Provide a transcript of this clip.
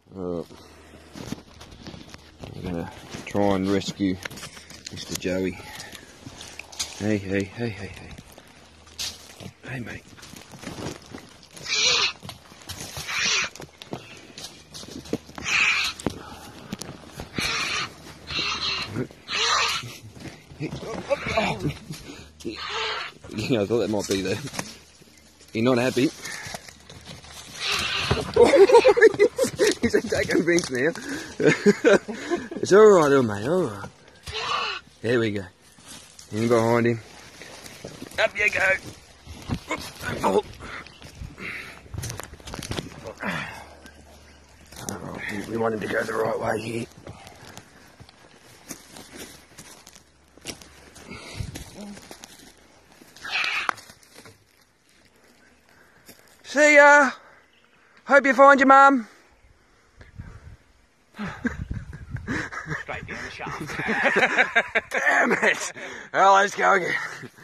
Alright. We're gonna try and rescue Mr. Joey. Hey, hey, hey, hey, hey. Hey, mate. Yeah, I thought that might be there. You're not happy? He's attacking Vince now. It's alright, little mate, alright. There we go. In behind him. Up you go. Oh. Alright, we want him to go the right way here. See ya! Hope you find your mum. Straight down the shaft. Damn it! Well, let's go again.